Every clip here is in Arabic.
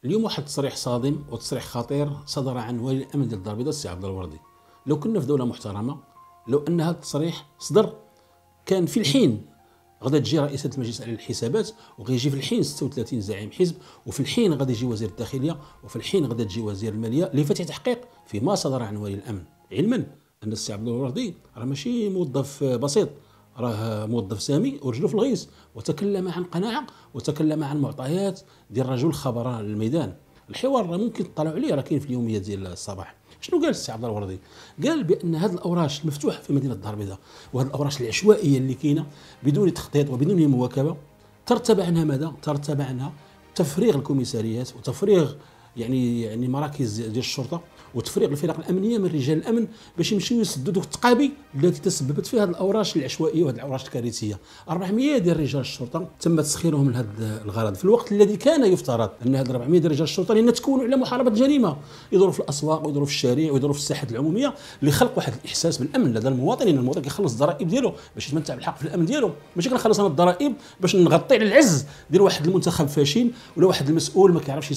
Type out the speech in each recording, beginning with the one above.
اليوم واحد التصريح صادم وتصريح خطير صدر عن ولي الامن ديال الدار البيضاء السي عبد الله الوردي. لو كنا في دوله محترمه، لو ان هذا التصريح صدر كان في الحين غادا تجي رئيسة المجلس على الحسابات، وغيجي في الحين 36 زعيم حزب، وفي الحين غادي يجي وزير الداخليه، وفي الحين غادا تجي وزير الماليه لفتح تحقيق فيما صدر عن ولي الامن، علما ان السي عبد الله الوردي راه ماشي موظف بسيط، راه موظف سامي ورجله في الغيس، وتكلم عن قناعه وتكلم عن معطيات ديال رجل خبراء الميدان. الحوار راه ممكن تطلعوا عليه، راه كاين في اليوميات ديال الصباح. شنو قال السي عبد الله الوردي؟ قال بان هذه الاوراش المفتوحه في مدينه الدار البيضاء وهذه الاوراش العشوائيه اللي كاينه بدون تخطيط وبدون مواكبه ترتب عنها ماذا؟ ترتب عنها تفريغ الكوميساريات وتفريغ يعني مراكز ديال الشرطه وتفريغ الفرق الامنيه من رجال الامن باش يمشيو يسدوا دوك التقابي التي تسببت في هذه الاوراش العشوائيه وهذه الاوراش الكارثيه. 400 ديال رجال الشرطه تم تسخيرهم لهذا الغرض في الوقت الذي كان يفترض ان هذه 400 ديال رجال الشرطه لان تكونوا على محاربه الجريمه، يدوروا في الاسواق ويدوروا في الشارع ويدوروا في الساحات العموميه لخلق واحد الاحساس بالامن لدى المواطنين. المواطن كيخلص الضرائب ديالو باش يتمتع بالحق في الامن ديالو، ماشي كنخلص انا الضرائب باش نغطي على العز ديال واحد المنتخب فاشل ولا واحد المسؤول ما كيعرفش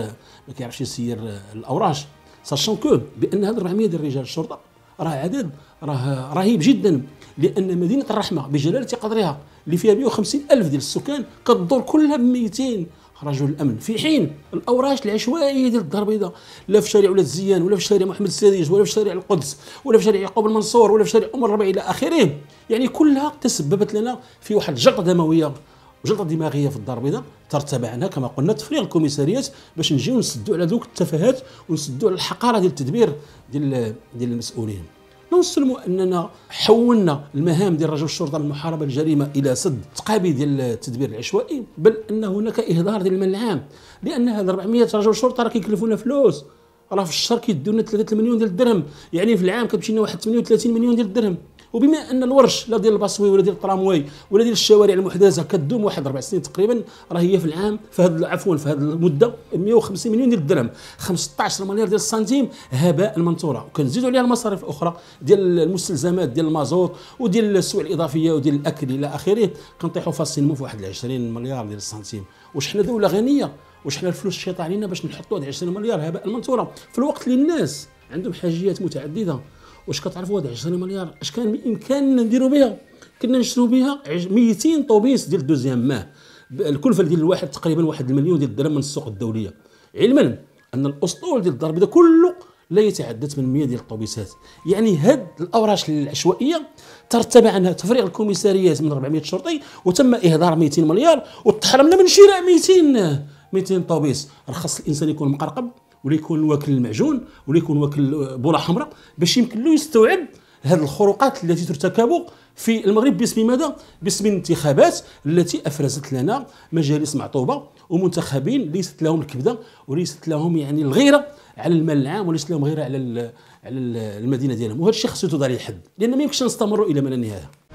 يسير الاوراش. ساشون كو بان هذه 400 ديال رجال الشرطه راه عدد راه رهيب جدا، لان مدينه الرحمه بجلاله قدرها اللي فيها 150 الف ديال السكان كتدور كلها ب 200 رجل الامن، في حين الاوراش العشوائيه ديال الدار البيضاء لا في شارع ولاد الزيان ولا في شارع محمد السادس ولا في شارع القدس ولا في شارع يعقوب المنصور ولا في شارع ام الربيع الى اخره، يعني كلها تسببت لنا في واحد الجلطه دمويه وجلطه دماغيه في الدار البيضاء ترتب عنها كما قلنا تفريغ الكوميساريات باش نجيو نسدوا على ذوك التفاهات ونسدوا على الحقاره ديال التدبير ديال المسؤولين. نسلموا اننا حولنا المهام ديال رجل الشرطه من محاربه الجريمه الى سد تقابي ديال التدبير العشوائي، بل ان هناك اهدار ديال المال العام، لان هذا 400 رجل شرطه راه كيكلفونا فلوس، راه في الشهر كيديو لنا 3 مليون ديال الدرهم، يعني في العام كتمشي لنا واحد 38 مليون ديال الدرهم. وبما ان الورش لا ديال الباسوي ولا ديال الترامواي ولا ديال الشوارع المحدثه كدوم واحد 4 سنين تقريبا، راه هي في العام في هذه المده 150 مليون ديال الدرهم، 15 مليار ديال السنتيم هباء منثورا، وكنزيدوا عليها المصاريف الاخرى ديال المستلزمات ديال المازوت وديال السوق الاضافيه وديال الاكل الى اخره، كنطيحوا فاسين في واحد 20 مليار ديال السنتيم. واش حنا دوله غنيه؟ واش حنا الفلوس شي علينا باش نحطوا هاد 20 مليار هباء منثورا في الوقت اللي الناس عندهم حاجيات متعدده؟ واش كتعرفوا هاد 20 مليار اش كان بامكاننا نديروا بها؟ كنا نشرو بها 200 طوبيس ديال الدوزيام ماه، الكلفه ديال الواحد تقريبا 1 المليون ديال الدرهم من السوق الدوليه، علما ان الاسطول ديال الدار البيضاء كله لا يتعدى 800 ديال الطوبيسات. يعني هاد الاوراش العشوائيه ترتب عنها تفريغ الكوميساريات من 400 شرطي وتم اهدار 200 مليار وتحرمنا من شراء 200 طوبيس. خاص الانسان يكون مقرقب ولا يكون واكل المعجون ولا يكون واكل بوله حمراء باش يمكن له يستوعب هذه الخروقات التي ترتكب في المغرب باسم ماذا؟ باسم الانتخابات التي افرزت لنا مجالس معطوبه ومنتخبين ليست لهم الكبده وليست لهم يعني الغيره على المال العام وليست لهم غيره على المدينه ديالهم، وهذا الشيء خصو يتوضع عليه الحد، لان ما يمكنش نستمروا الى ما لا نهايه.